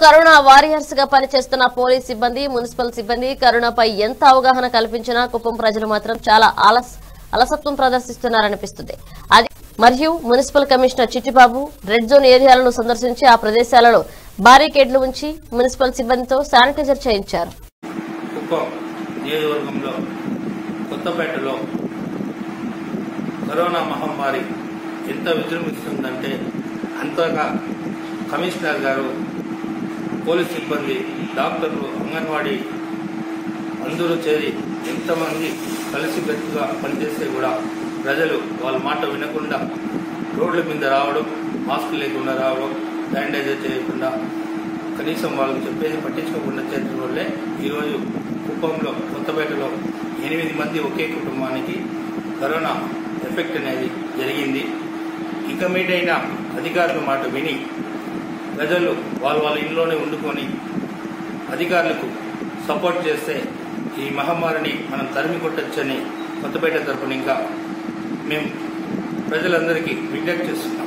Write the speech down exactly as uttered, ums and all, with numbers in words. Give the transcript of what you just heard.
Corona warriors గా పనిచేస్తున్న police సిబ్బంది, మున్సిపల్ సిబ్బంది కరోనాపై ఎంత అవగాహన కల్పించినా కుప్పం ప్రజలు మాత్రం చాలా అలస అలసత్వం ప్రదర్శిస్తున్నారనిపిస్తుంది. అది మరియు municipal commissioner Chittibabu red zone ఏరియాలను సందర్శించి ఆ ప్రదేశాలలో బారికేడ్లు ఉంచి మున్సిపల్ సిబ్బందితో శానిటైజర్ చేయించారు. కుప్పం నియోజకవర్గంలో కొత్తపేటలో కరోనా మహమ్మారి ఎంత విజృంభిస్తుందంటే అంతగా కమిషనర్ గారు, పోలీస్ సిబ్బంది, డాక్టర్లు, అంగన్వాడీ అందరూ చేరి ఎంతమంది కలిసికట్టుగా పనిచేస్తే కూడా ప్రజలు వాళ్ళ మాట వినకుండా రోడ్ల మీద రావడం, మాస్క్ లేకుండా రావడం, శానిటైజర్ చేయకుండా కనీసం వాళ్ళకి చెప్పేది పట్టించుకోకుండా చేయడం వల్లే ఈరోజు కుప్పంలో కొత్తపేటలో ఎనిమిది మంది ఒకే కుటుంబానికి కరోనా ఎఫెక్ట్ అనేది జరిగింది. ఇక మీదైనా అధికారుల మాట విని ప్రజలు వాళ్ళ వాళ్ళ ఇంట్లోనే వండుకొని అధికారులకు సపోర్ట్ చేస్తే ఈ మహమ్మారిని మనం తరిమి కొట్టొచ్చని కొత్తపేట తరఫున ఇంకా మేము ప్రజలందరికీ విజ్ఞప్తి చేస్తున్నాం.